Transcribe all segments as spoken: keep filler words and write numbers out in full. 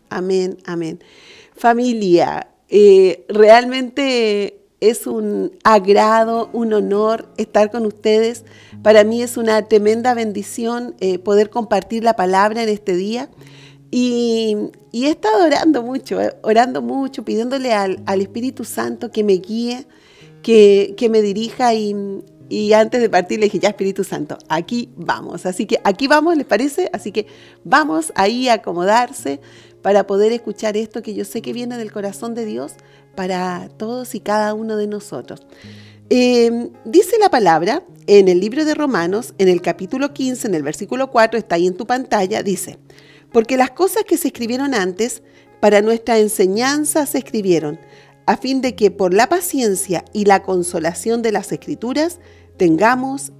Amén, amén. Familia, eh, realmente es un agrado, un honor estar con ustedes. Para mí es una tremenda bendición eh, poder compartir la palabra en este día. Y, y he estado orando mucho, eh, orando mucho, pidiéndole al, al Espíritu Santo que me guíe, que, que me dirija y, y antes de partir le dije, ya Espíritu Santo, aquí vamos. Así que aquí vamos, ¿les parece? Así que vamos ahí a acomodarse para poder escuchar esto que yo sé que viene del corazón de Dios para todos y cada uno de nosotros. Eh, dice la palabra en el libro de Romanos, en el capítulo quince, en el versículo cuatro, está ahí en tu pantalla, dice: porque las cosas que se escribieron antes, para nuestra enseñanza se escribieron, a fin de que por la paciencia y la consolación de las Escrituras tengamos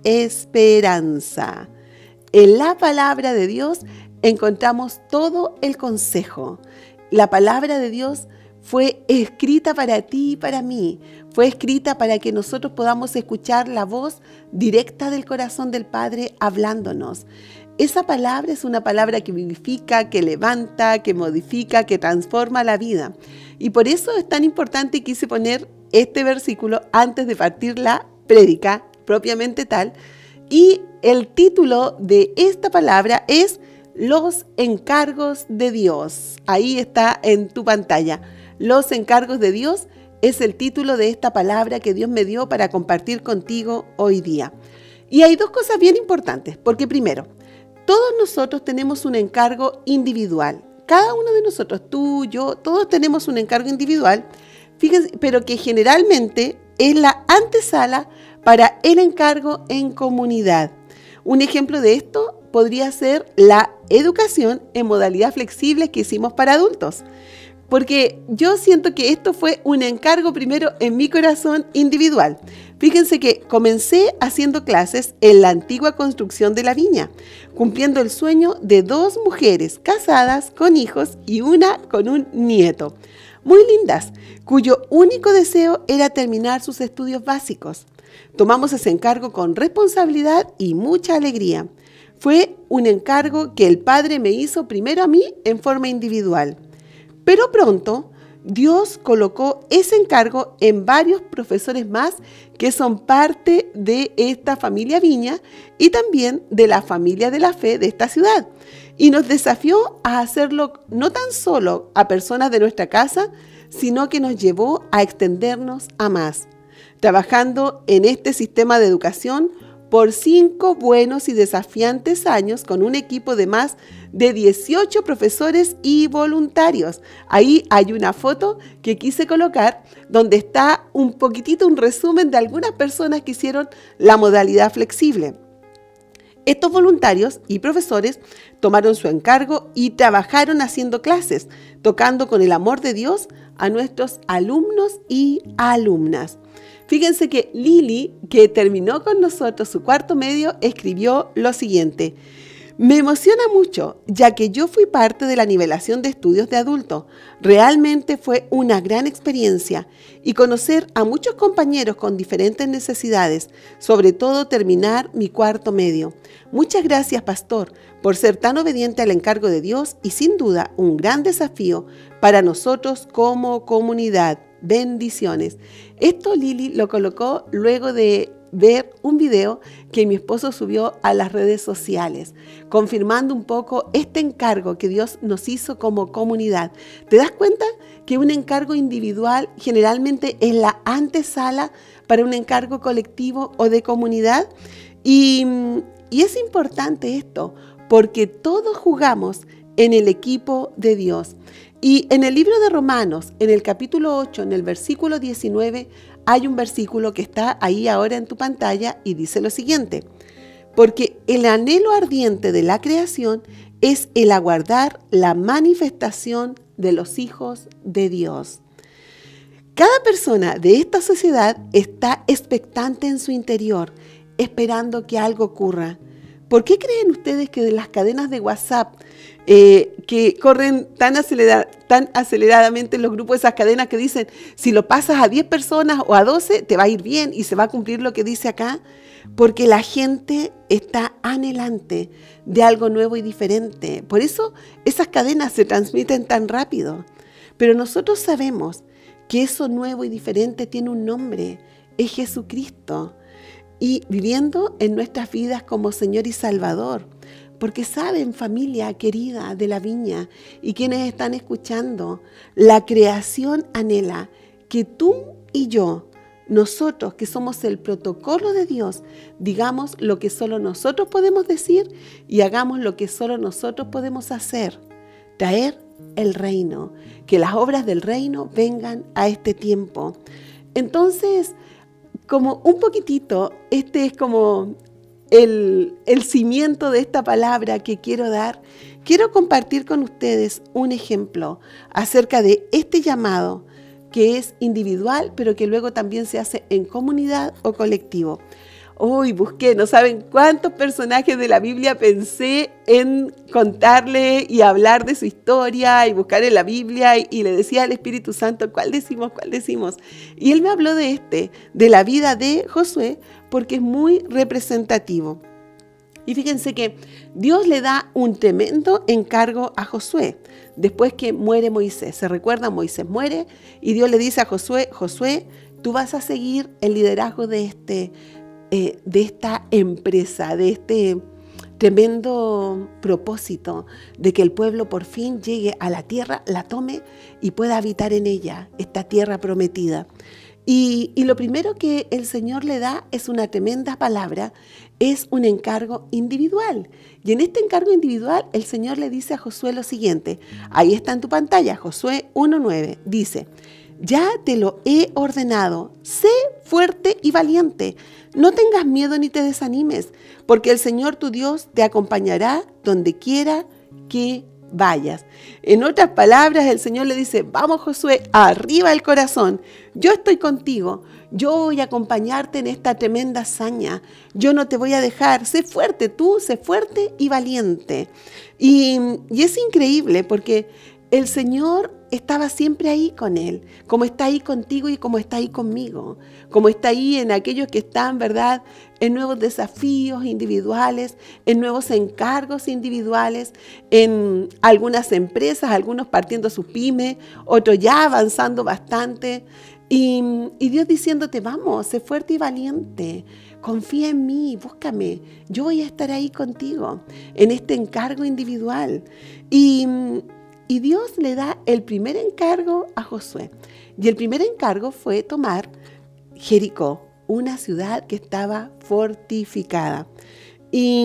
esperanza. En la palabra de Dios encontramos todo el consejo. La palabra de Dios fue escrita para ti y para mí. Fue escrita para que nosotros podamos escuchar la voz directa del corazón del Padre hablándonos. Esa palabra es una palabra que vivifica, que levanta, que modifica, que transforma la vida. Y por eso es tan importante y quise poner este versículo antes de partir la prédica propiamente tal. Y el título de esta palabra es Los encargos de Dios. Ahí está en tu pantalla. Los encargos de Dios es el título de esta palabra que Dios me dio para compartir contigo hoy día. Y hay dos cosas bien importantes, porque primero, todos nosotros tenemos un encargo individual. Cada uno de nosotros, tú, yo, todos tenemos un encargo individual, fíjense, pero que generalmente es la antesala para el encargo en comunidad. Un ejemplo de esto podría ser la educación en modalidad flexible que hicimos para adultos. Porque yo siento que esto fue un encargo primero en mi corazón individual. Fíjense que comencé haciendo clases en la antigua construcción de la viña, cumpliendo el sueño de dos mujeres casadas con hijos y una con un nieto. Muy lindas, cuyo único deseo era terminar sus estudios básicos. Tomamos ese encargo con responsabilidad y mucha alegría. Fue un encargo que el Padre me hizo primero a mí en forma individual. Pero pronto, Dios colocó ese encargo en varios profesores más que son parte de esta familia Viña y también de la familia de la fe de esta ciudad. Y nos desafió a hacerlo no tan solo a personas de nuestra casa, sino que nos llevó a extendernos a más. Trabajando en este sistema de educación por cinco buenos y desafiantes años con un equipo de más de dieciocho profesores y voluntarios. Ahí hay una foto que quise colocar donde está un poquitito un resumen de algunas personas que hicieron la modalidad flexible. Estos voluntarios y profesores tomaron su encargo y trabajaron haciendo clases, tocando con el amor de Dios a nuestros alumnos y alumnas. Fíjense que Lili, que terminó con nosotros su cuarto medio, escribió lo siguiente: me emociona mucho, ya que yo fui parte de la nivelación de estudios de adulto. Realmente fue una gran experiencia y conocer a muchos compañeros con diferentes necesidades, sobre todo terminar mi cuarto medio. Muchas gracias, pastor, por ser tan obediente al encargo de Dios y sin duda un gran desafío para nosotros como comunidad. Bendiciones. Esto Lili lo colocó luego de ver un video que mi esposo subió a las redes sociales, confirmando un poco este encargo que Dios nos hizo como comunidad. ¿Te das cuenta que un encargo individual generalmente es la antesala para un encargo colectivo o de comunidad? Y, y es importante esto, porque todos jugamos en el equipo de Dios. Y en el libro de Romanos, en el capítulo ocho, en el versículo diecinueve, hay un versículo que está ahí ahora en tu pantalla y dice lo siguiente: porque el anhelo ardiente de la creación es el aguardar la manifestación de los hijos de Dios. Cada persona de esta sociedad está expectante en su interior, esperando que algo ocurra. ¿Por qué creen ustedes que de las cadenas de WhatsApp eh, que corren tan, acelera, tan aceleradamente en los grupos, esas cadenas que dicen, si lo pasas a diez personas o a doce, te va a ir bien y se va a cumplir lo que dice acá? porque la gente está anhelante de algo nuevo y diferente. Por eso esas cadenas se transmiten tan rápido. Pero nosotros sabemos que eso nuevo y diferente tiene un nombre, es Jesucristo. Y viviendo en nuestras vidas como Señor y Salvador. Porque saben, familia querida de la viña y quienes están escuchando, la creación anhela que tú y yo, nosotros que somos el protocolo de Dios, digamos lo que solo nosotros podemos decir y hagamos lo que solo nosotros podemos hacer. Traer el reino, que las obras del reino vengan a este tiempo. Entonces, como un poquitito, este es como el, el cimiento de esta palabra que quiero dar. Quiero compartir con ustedes un ejemplo acerca de este llamado que es individual, pero que luego también se hace en comunidad o colectivo. Hoy busqué, no saben cuántos personajes de la Biblia pensé en contarle y hablar de su historia y buscar en la Biblia y, y le decía al Espíritu Santo, ¿cuál decimos? ¿Cuál decimos? Y él me habló de este, de la vida de Josué, porque es muy representativo. Y fíjense que Dios le da un tremendo encargo a Josué después que muere Moisés. ¿Se recuerdan? Moisés muere y Dios le dice a Josué, Josué, tú vas a seguir el liderazgo de este Eh, de esta empresa, de este tremendo propósito de que el pueblo por fin llegue a la tierra, la tome y pueda habitar en ella, esta tierra prometida. Y, y lo primero que el Señor le da es una tremenda palabra, es un encargo individual. Y en este encargo individual el Señor le dice a Josué lo siguiente, ahí está en tu pantalla, Josué uno nueve, dice, ya te lo he ordenado, sé fuerte y valiente, no tengas miedo ni te desanimes, porque el Señor tu Dios te acompañará donde quiera que vayas. En otras palabras, el Señor le dice, vamos Josué, arriba el corazón, yo estoy contigo, yo voy a acompañarte en esta tremenda hazaña, yo no te voy a dejar, sé fuerte tú, sé fuerte y valiente. Y, y es increíble porque el Señor estaba siempre ahí con él, como está ahí contigo y como está ahí conmigo, como está ahí en aquellos que están, ¿verdad?, en nuevos desafíos individuales, en nuevos encargos individuales, en algunas empresas, algunos partiendo su pyme, otros ya avanzando bastante, y, y Dios diciéndote, vamos, sé fuerte y valiente, confía en mí, búscame, yo voy a estar ahí contigo, en este encargo individual. Y Y Dios le da el primer encargo a Josué. Y el primer encargo fue tomar Jericó, una ciudad que estaba fortificada. Y,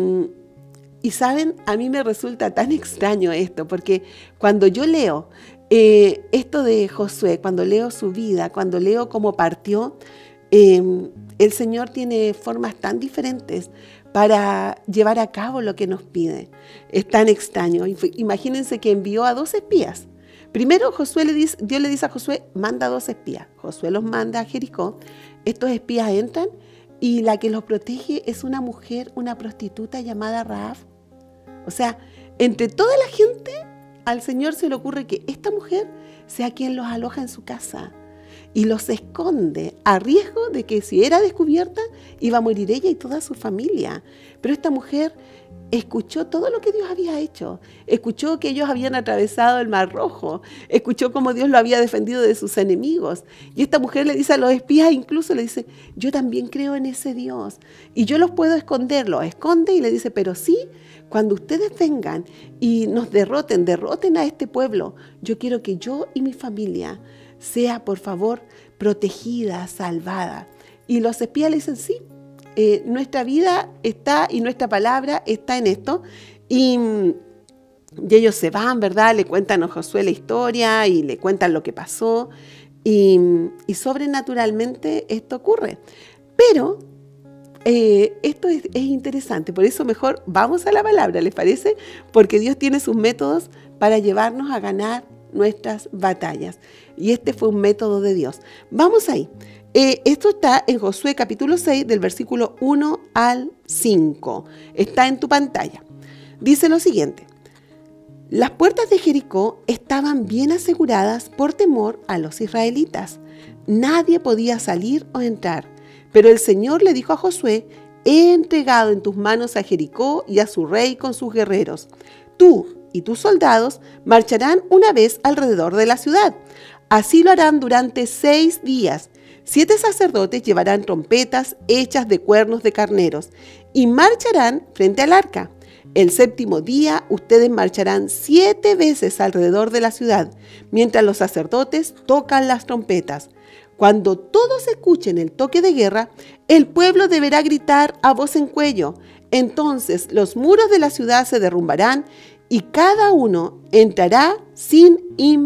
y saben, a mí me resulta tan extraño esto, porque cuando yo leo eh, esto de Josué, cuando leo su vida, cuando leo cómo partió, eh, el Señor tiene formas tan diferentes para llevar a cabo lo que nos pide. Es tan extraño. Imagínense que envió a dos espías. Primero Josué le dice, Dios le dice a Josué, manda a dos espías. Josué los manda a Jericó. Estos espías entran y la que los protege es una mujer, una prostituta llamada Rahab. O sea, entre toda la gente, al Señor se le ocurre que esta mujer sea quien los aloja en su casa. Y los esconde a riesgo de que si era descubierta iba a morir ella y toda su familia. Pero esta mujer escuchó todo lo que Dios había hecho, escuchó que ellos habían atravesado el Mar Rojo, escuchó cómo Dios lo había defendido de sus enemigos. Y esta mujer le dice a los espías, incluso le dice, yo también creo en ese Dios y yo los puedo esconder. Los esconde y le dice, pero sí, cuando ustedes vengan y nos derroten, derroten a este pueblo, yo quiero que yo y mi familia sea, por favor, protegida, salvada. Y los espías le dicen, sí, eh, nuestra vida está y nuestra palabra está en esto. Y, y ellos se van, ¿verdad? Le cuentan a Josué la historia y le cuentan lo que pasó. Y, y sobrenaturalmente esto ocurre. Pero eh, esto es, es interesante, por eso mejor vamos a la palabra, ¿les parece? Porque Dios tiene sus métodos para llevarnos a ganar nuestras batallas. Y este fue un método de Dios. Vamos ahí. Eh, esto está en Josué capítulo seis, del versículo uno al cinco. Está en tu pantalla. Dice lo siguiente. Las puertas de Jericó estaban bien aseguradas por temor a los israelitas. Nadie podía salir o entrar, Pero el Señor le dijo a Josué: he entregado en tus manos a Jericó y a su rey con sus guerreros. Tú y tus soldados marcharán una vez alrededor de la ciudad. Así lo harán durante seis días. Siete sacerdotes llevarán trompetas hechas de cuernos de carneros y marcharán frente al arca. El séptimo día ustedes marcharán siete veces alrededor de la ciudad, mientras los sacerdotes tocan las trompetas. Cuando todos escuchen el toque de guerra, el pueblo deberá gritar a voz en cuello. Entonces los muros de la ciudad se derrumbarán y cada uno entrará sin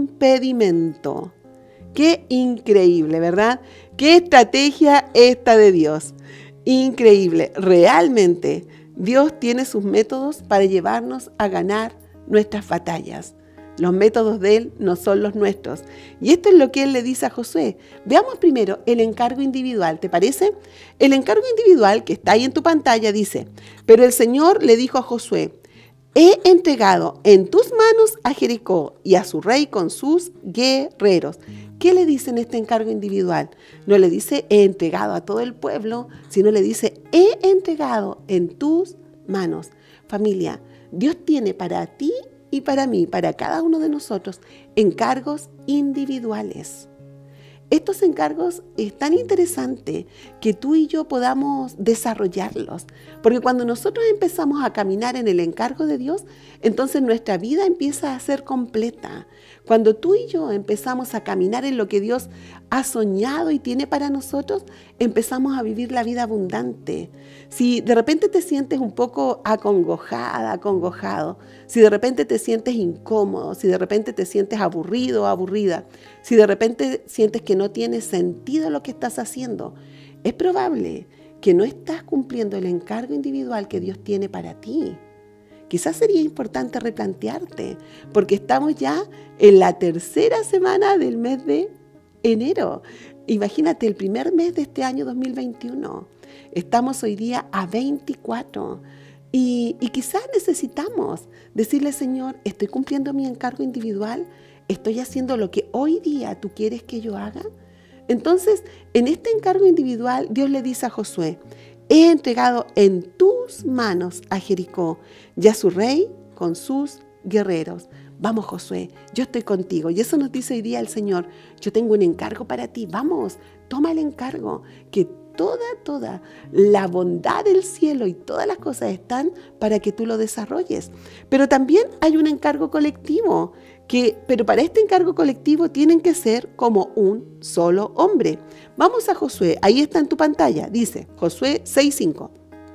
impedimento. Qué increíble, ¿verdad? Qué estrategia esta de Dios. Increíble. Realmente Dios tiene sus métodos para llevarnos a ganar nuestras batallas. Los métodos de Él no son los nuestros. Y esto es lo que Él le dice a Josué. Veamos primero el encargo individual, ¿te parece? El encargo individual que está ahí en tu pantalla dice: pero el Señor le dijo a Josué: he entregado en tus manos a Jericó y a su rey con sus guerreros. ¿Qué le dice en este encargo individual? No le dice he entregado a todo el pueblo, sino le dice he entregado en tus manos. Familia, Dios tiene para ti y para mí, para cada uno de nosotros, encargos individuales. Estos encargos es tan interesante que tú y yo podamos desarrollarlos, porque cuando nosotros empezamos a caminar en el encargo de Dios, entonces nuestra vida empieza a ser completa. Cuando tú y yo empezamos a caminar en lo que Dios ha soñado y tiene para nosotros, empezamos a vivir la vida abundante. Si de repente te sientes un poco acongojada, acongojado, si de repente te sientes incómodo, si de repente te sientes aburrido o aburrida, si de repente sientes que no tiene sentido lo que estás haciendo, es probable que no estás cumpliendo el encargo individual que Dios tiene para ti. Quizás sería importante replantearte, porque estamos ya en la tercera semana del mes de enero. Imagínate, el primer mes de este año dos mil veintiuno. Estamos hoy día a veinticuatro. Y, y quizás necesitamos decirle: Señor, estoy cumpliendo mi encargo individual, estoy haciendo lo que hoy día tú quieres que yo haga. Entonces, en este encargo individual, Dios le dice a Josué: he entregado en tus manos a Jericó y a su rey con sus guerreros. Vamos, Josué, yo estoy contigo. Y eso nos dice hoy día el Señor: yo tengo un encargo para ti. Vamos, toma el encargo, que toda, toda la bondad del cielo y todas las cosas están para que tú lo desarrolles. Pero también hay un encargo colectivo, que, pero para este encargo colectivo tienen que ser como un solo hombre. Vamos a Josué, ahí está en tu pantalla, dice Josué seis cinco.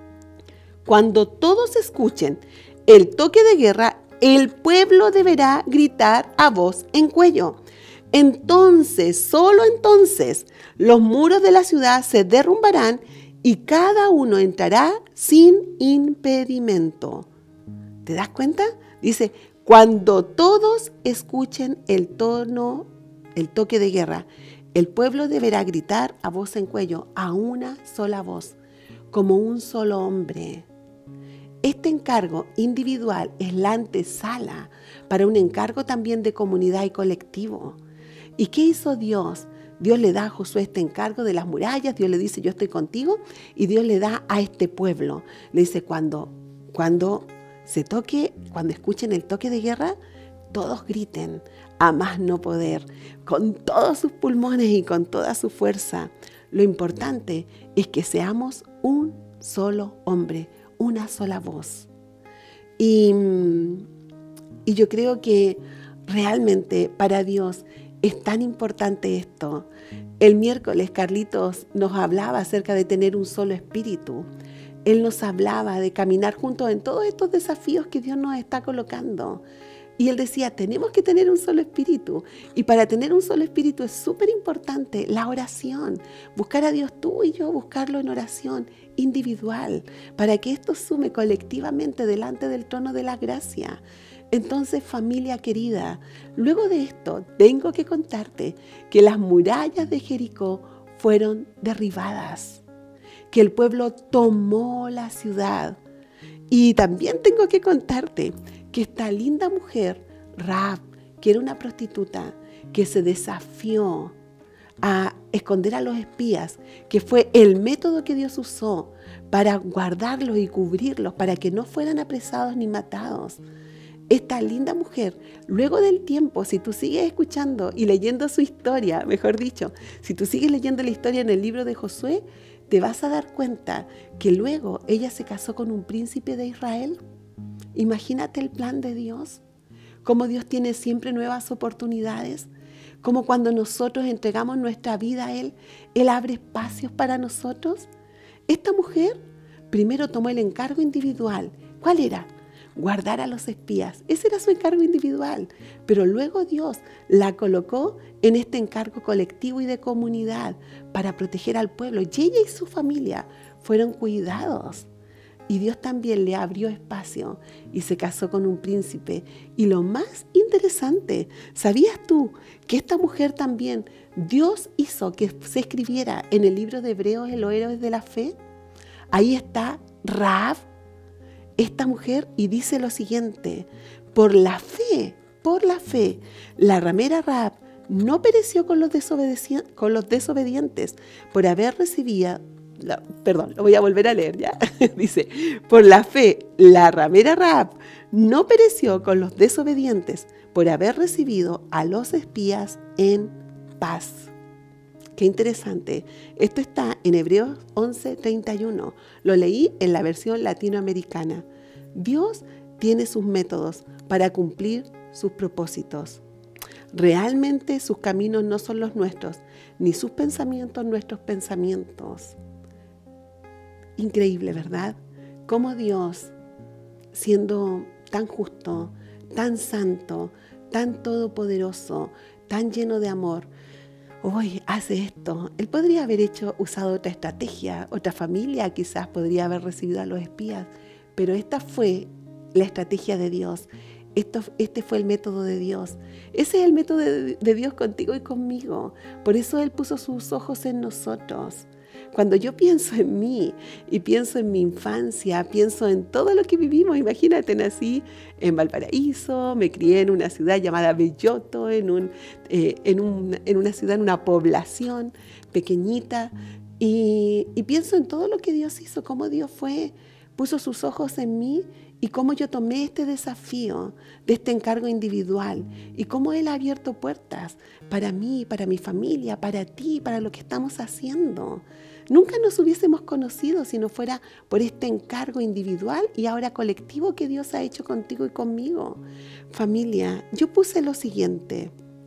Cuando todos escuchen el toque de guerra, el pueblo deberá gritar a voz en cuello. Entonces, solo entonces, los muros de la ciudad se derrumbarán y cada uno entrará sin impedimento. ¿Te das cuenta? Dice, cuando todos escuchen el tono, el toque de guerra, el pueblo deberá gritar a voz en cuello, a una sola voz, como un solo hombre. Este encargo individual es la antesala para un encargo también de comunidad y colectivo. ¿Y qué hizo Dios? Dios le da a Josué este encargo de las murallas, Dios le dice, yo estoy contigo, y Dios le da a este pueblo. Le dice, cuando, cuando se toque, cuando escuchen el toque de guerra, todos griten a más no poder, con todos sus pulmones y con toda su fuerza. Lo importante es que seamos un solo hombre, una sola voz. Y, y yo creo que realmente para Dios es tan importante esto. El miércoles Carlitos nos hablaba acerca de tener un solo espíritu. Él nos hablaba de caminar juntos en todos estos desafíos que Dios nos está colocando. Y él decía, tenemos que tener un solo espíritu. Y para tener un solo espíritu es súper importante la oración. Buscar a Dios tú y yo, buscarlo en oración individual, para que esto sume colectivamente delante del trono de la gracia. Entonces, familia querida, luego de esto, tengo que contarte que las murallas de Jericó fueron derribadas, que el pueblo tomó la ciudad. Y también tengo que contarte que esta linda mujer, Rahab, que era una prostituta, que se desafió a esconder a los espías, que fue el método que Dios usó para guardarlos y cubrirlos, para que no fueran apresados ni matados. Esta linda mujer, luego del tiempo, si tú sigues escuchando y leyendo su historia, mejor dicho, si tú sigues leyendo la historia en el libro de Josué, te vas a dar cuenta que luego ella se casó con un príncipe de Israel. Imagínate el plan de Dios, cómo Dios tiene siempre nuevas oportunidades, cómo cuando nosotros entregamos nuestra vida a Él, Él abre espacios para nosotros. Esta mujer primero tomó el encargo individual. ¿Cuál era? Guardar a los espías. Ese era su encargo individual. Pero luego Dios la colocó en este encargo colectivo y de comunidad para proteger al pueblo. Y ella y su familia fueron cuidados. Y Dios también le abrió espacio y se casó con un príncipe. Y lo más interesante, ¿sabías tú que esta mujer también, Dios hizo que se escribiera en el libro de Hebreos, en los héroes de la fe? Ahí está Rahab, esta mujer, y dice lo siguiente: por la fe, por la fe, la ramera Rahab no pereció con los, desobedeci- con los desobedientes por haber recibido, la, perdón, lo voy a volver a leer ya, dice, por la fe, la ramera Rahab no pereció con los desobedientes por haber recibido a los espías en paz. Qué interesante. Esto está en Hebreos once, treinta y uno. Lo leí en la versión latinoamericana. Dios tiene sus métodos para cumplir sus propósitos. Realmente sus caminos no son los nuestros, ni sus pensamientos nuestros pensamientos. Increíble, ¿verdad? Cómo Dios, siendo tan justo, tan santo, tan todopoderoso, tan lleno de amor, hoy hace esto. Él podría haber hecho, usado otra estrategia, otra familia quizás podría haber recibido a los espías, pero esta fue la estrategia de Dios. Esto, este fue el método de Dios. Ese es el método de, de Dios contigo y conmigo. Por eso Él puso sus ojos en nosotros. Cuando yo pienso en mí y pienso en mi infancia, pienso en todo lo que vivimos. Imagínate, nací en Valparaíso, me crié en una ciudad llamada Belloto, en, un, eh, en, un, en una ciudad, en una población pequeñita. Y, y pienso en todo lo que Dios hizo, cómo Dios fue, puso sus ojos en mí y cómo yo tomé este desafío de este encargo individual y cómo Él ha abierto puertas para mí, para mi familia, para ti, para lo que estamos haciendo. Nunca nos hubiésemos conocido si no fuera por este encargo individual y ahora colectivo que Dios ha hecho contigo y conmigo. Familia, yo puse lo siguiente.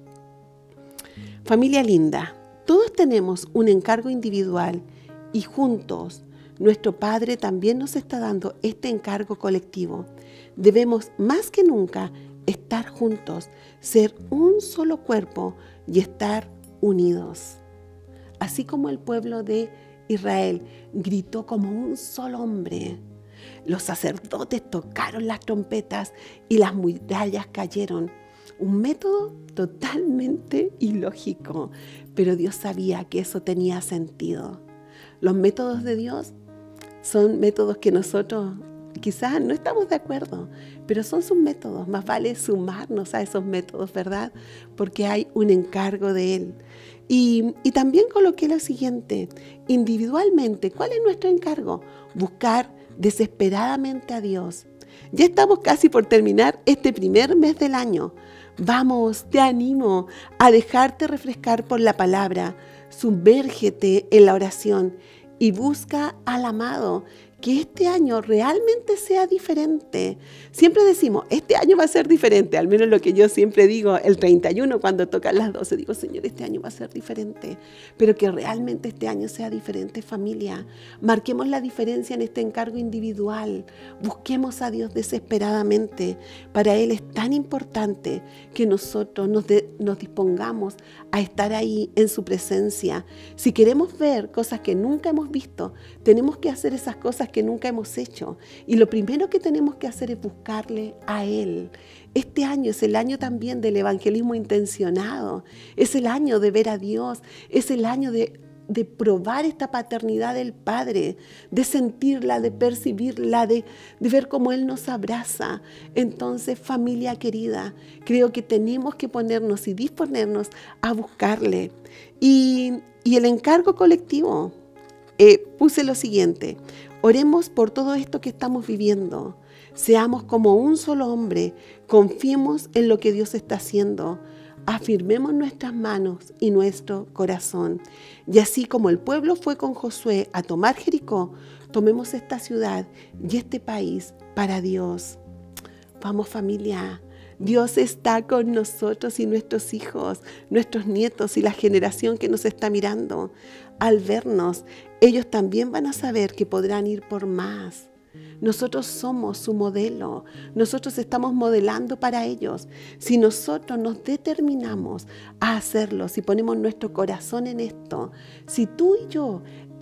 Familia linda, todos tenemos un encargo individual y juntos nuestro Padre también nos está dando este encargo colectivo. Debemos más que nunca estar juntos, ser un solo cuerpo y estar unidos. Así como el pueblo de Israel gritó como un solo hombre, los sacerdotes tocaron las trompetas y las murallas cayeron. Un método totalmente ilógico, pero Dios sabía que eso tenía sentido. Los métodos de Dios son métodos que nosotros quizás no estamos de acuerdo, pero son sus métodos. Más vale sumarnos a esos métodos, ¿verdad? Porque hay un encargo de Él. Y, y también coloqué lo siguiente, individualmente, ¿cuál es nuestro encargo? Buscar desesperadamente a Dios. Ya estamos casi por terminar este primer mes del año. Vamos, te animo a dejarte refrescar por la palabra, sumérgete en la oración y busca al amado, que este año realmente sea diferente. Siempre decimos, este año va a ser diferente, al menos lo que yo siempre digo el treinta y uno cuando tocan las doce, digo, Señor, este año va a ser diferente, pero que realmente este año sea diferente, familia. Marquemos la diferencia en este encargo individual, busquemos a Dios desesperadamente. Para Él es tan importante que nosotros nos, de, nos dispongamos a estar ahí en su presencia. Si queremos ver cosas que nunca hemos visto, tenemos que hacer esas cosas que nunca hemos hecho. Y lo primero que tenemos que hacer es buscarle a Él. Este año es el año también del evangelismo intencionado. Es el año de ver a Dios. Es el año de de probar esta paternidad del Padre, de sentirla, de percibirla, de, de ver cómo Él nos abraza. Entonces, familia querida, creo que tenemos que ponernos y disponernos a buscarle. Y, y el encargo colectivo, eh, puse lo siguiente: oremos por todo esto que estamos viviendo. Seamos como un solo hombre, confiemos en lo que Dios está haciendo. Afirmemos nuestras manos y nuestro corazón. Y así como el pueblo fue con Josué a tomar Jericó, tomemos esta ciudad y este país para Dios. Vamos, familia. Dios está con nosotros y nuestros hijos, nuestros nietos y la generación que nos está mirando. Al vernos, ellos también van a saber que podrán ir por más. Nosotros somos su modelo, nosotros estamos modelando para ellos. Si nosotros nos determinamos a hacerlo, si ponemos nuestro corazón en esto, si tú y yo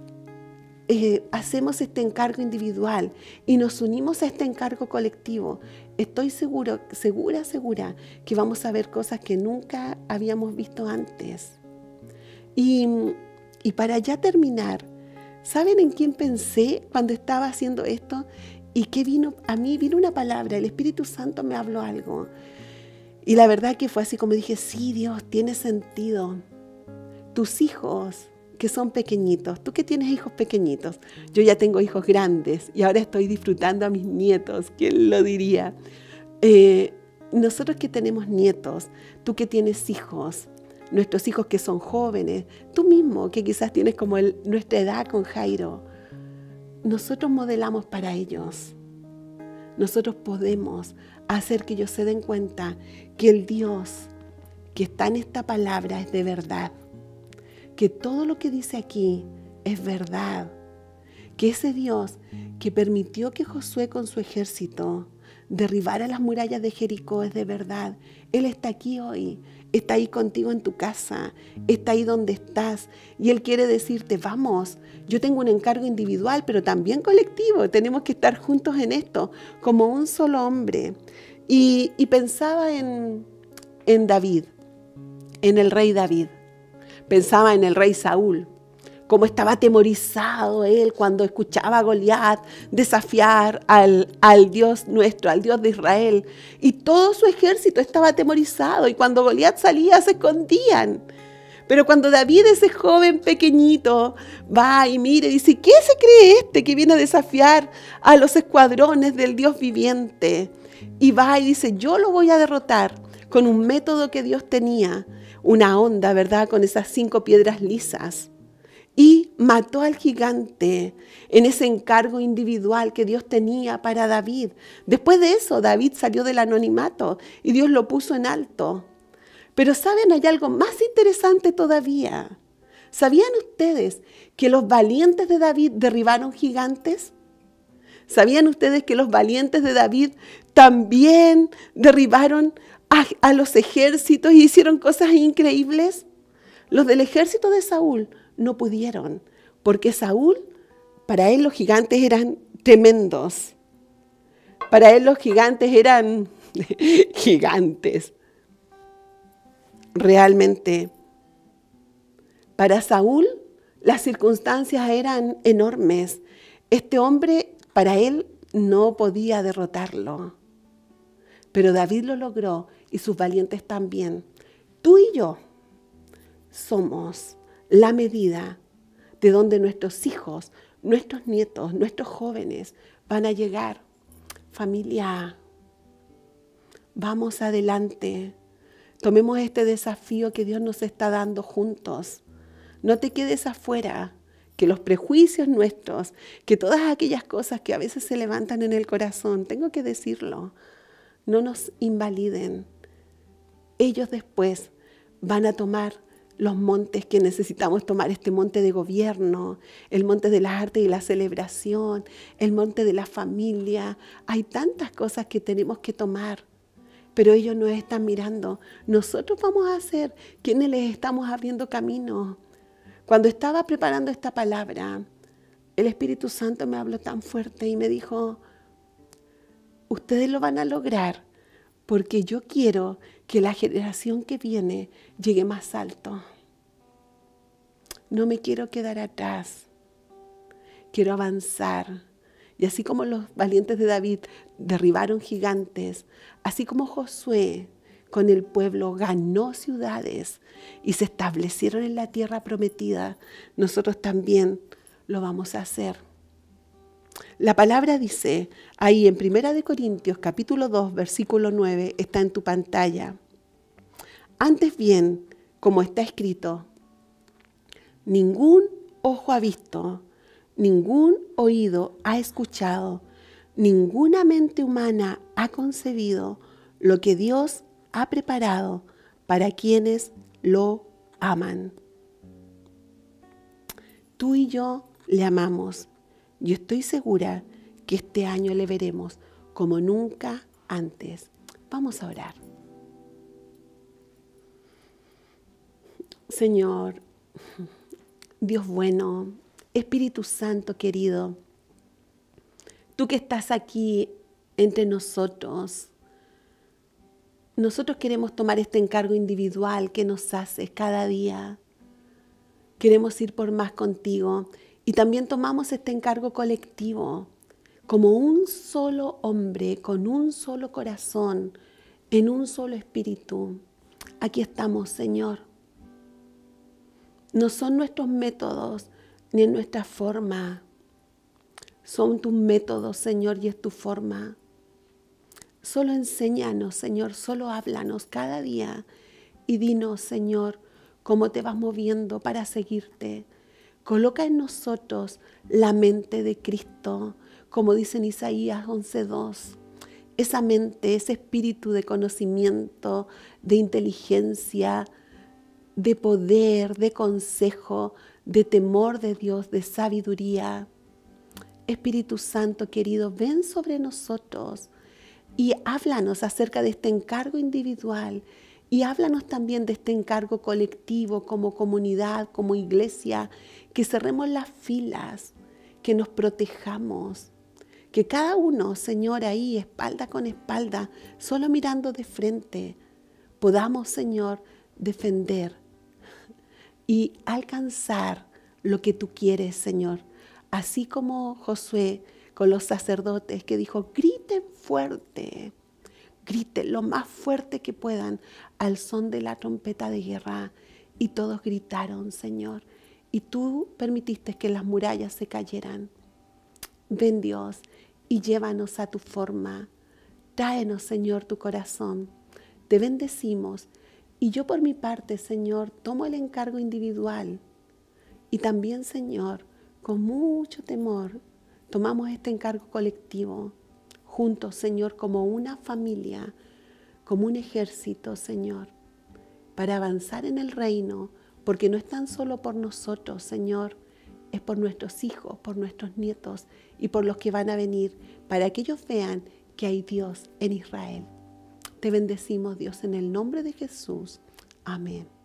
eh, hacemos este encargo individual y nos unimos a este encargo colectivo, estoy seguro, segura, segura que vamos a ver cosas que nunca habíamos visto antes. Y, y para ya terminar, ¿saben en quién pensé cuando estaba haciendo esto? ¿Y qué vino? A mí vino una palabra, el Espíritu Santo me habló algo. Y la verdad que fue así como dije, sí, Dios, tiene sentido. Tus hijos que son pequeñitos, tú que tienes hijos pequeñitos, yo ya tengo hijos grandes y ahora estoy disfrutando a mis nietos, ¿quién lo diría? Eh, nosotros que tenemos nietos, tú que tienes hijos, nuestros hijos que son jóvenes, tú mismo que quizás tienes como el, nuestra edad con Jairo, nosotros modelamos para ellos. Nosotros podemos hacer que ellos se den cuenta que el Dios que está en esta palabra es de verdad, que todo lo que dice aquí es verdad, que ese Dios que permitió que Josué con su ejército derribara las murallas de Jericó es de verdad. Él está aquí hoy, está ahí contigo en tu casa, está ahí donde estás y Él quiere decirte, vamos, yo tengo un encargo individual pero también colectivo, tenemos que estar juntos en esto como un solo hombre. Y, y pensaba en, en David, en el rey David, pensaba en el rey Saúl, cómo estaba atemorizado él cuando escuchaba a Goliat desafiar al, al Dios nuestro, al Dios de Israel. Y todo su ejército estaba atemorizado y cuando Goliat salía se escondían. Pero cuando David, ese joven pequeñito, va y mira y dice, ¿qué se cree este que viene a desafiar a los escuadrones del Dios viviente? Y va y dice, yo lo voy a derrotar con un método que Dios tenía, una onda, ¿verdad? Con esas cinco piedras lisas. Y mató al gigante en ese encargo individual que Dios tenía para David. Después de eso, David salió del anonimato y Dios lo puso en alto. Pero ¿saben? Hay algo más interesante todavía. ¿Sabían ustedes que los valientes de David derribaron gigantes? ¿Sabían ustedes que los valientes de David también derribaron a, a los ejércitos y hicieron cosas increíbles? Los del ejército de Saúl no pudieron, porque Saúl, para él los gigantes eran tremendos. Para él los gigantes eran gigantes. Realmente, para Saúl las circunstancias eran enormes. Este hombre, para él, no podía derrotarlo. Pero David lo logró y sus valientes también. Tú y yo somos la medida de donde nuestros hijos, nuestros nietos, nuestros jóvenes van a llegar. Familia, vamos adelante. Tomemos este desafío que Dios nos está dando juntos. No te quedes afuera, que los prejuicios nuestros, que todas aquellas cosas que a veces se levantan en el corazón, tengo que decirlo, no nos invaliden. Ellos después van a tomar los montes que necesitamos tomar, este monte de gobierno, el monte de las artes y la celebración, el monte de la familia. Hay tantas cosas que tenemos que tomar, pero ellos nos están mirando. Nosotros vamos a ser quienes les estamos abriendo camino. Cuando estaba preparando esta palabra, el Espíritu Santo me habló tan fuerte y me dijo, ustedes lo van a lograr porque yo quiero que la generación que viene llegue más alto. No me quiero quedar atrás. Quiero avanzar. Y así como los valientes de David derribaron gigantes, así como Josué con el pueblo ganó ciudades y se establecieron en la tierra prometida, nosotros también lo vamos a hacer. La palabra dice ahí en Primera de Corintios capítulo dos versículo nueve, está en tu pantalla. Antes bien, como está escrito, ningún ojo ha visto, ningún oído ha escuchado, ninguna mente humana ha concebido lo que Dios ha preparado para quienes lo aman. Tú y yo le amamos. Yo estoy segura que este año le veremos como nunca antes. Vamos a orar. Señor, Dios bueno, Espíritu Santo querido, tú que estás aquí entre nosotros, nosotros queremos tomar este encargo individual que nos haces cada día. Queremos ir por más contigo y también tomamos este encargo colectivo como un solo hombre, con un solo corazón, en un solo espíritu. Aquí estamos, Señor. No son nuestros métodos ni nuestra forma. Son tus métodos, Señor, y es tu forma. Solo enséñanos, Señor, solo háblanos cada día y dinos, Señor, cómo te vas moviendo para seguirte. Coloca en nosotros la mente de Cristo, como dice en Isaías once dos. Esa mente, ese espíritu de conocimiento, de inteligencia, de poder, de consejo, de temor de Dios, de sabiduría. Espíritu Santo querido, ven sobre nosotros y háblanos acerca de este encargo individual y háblanos también de este encargo colectivo como comunidad, como iglesia, que cerremos las filas, que nos protejamos, que cada uno, Señor, ahí, espalda con espalda, solo mirando de frente, podamos, Señor, defender y alcanzar lo que tú quieres, Señor. Así como Josué con los sacerdotes que dijo, griten fuerte, griten lo más fuerte que puedan al son de la trompeta de guerra. Y todos gritaron, Señor. Y tú permitiste que las murallas se cayeran. Ven, Dios, y llévanos a tu forma. Tráenos, Señor, tu corazón. Te bendecimos. Y yo por mi parte, Señor, tomo el encargo individual. Y también, Señor, con mucho temor, tomamos este encargo colectivo, juntos, Señor, como una familia, como un ejército, Señor, para avanzar en el reino, porque no es tan solo por nosotros, Señor, es por nuestros hijos, por nuestros nietos y por los que van a venir, para que ellos vean que hay Dios en Israel. Te bendecimos, Dios, en el nombre de Jesús. Amén.